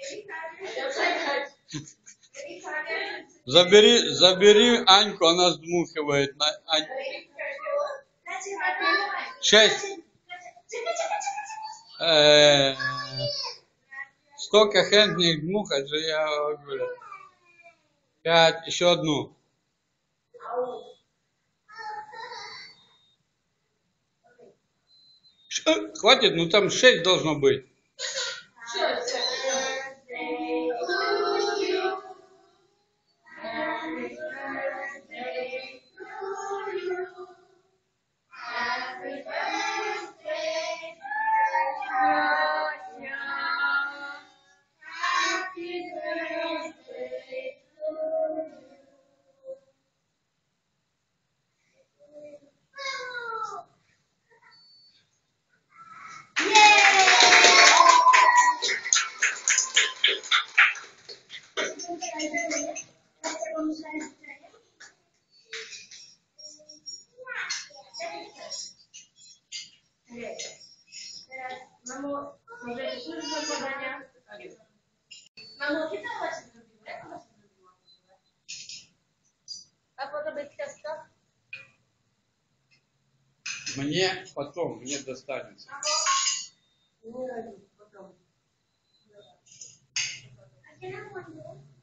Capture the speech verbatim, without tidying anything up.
Забери, забери Аньку, она сдмухивает. На, Ань... Шесть. Э, столько хендних дмухать, что я говорю. Пять, еще одну. Ш- Хватит, ну там шесть должно быть. Mamo, może służbę podania? Mamo, kiedy ona się zrobiła? Jak ona się zrobiła? A potem być ciastka? Мне потом, мне достанется. Nie, потом. A kiedy ona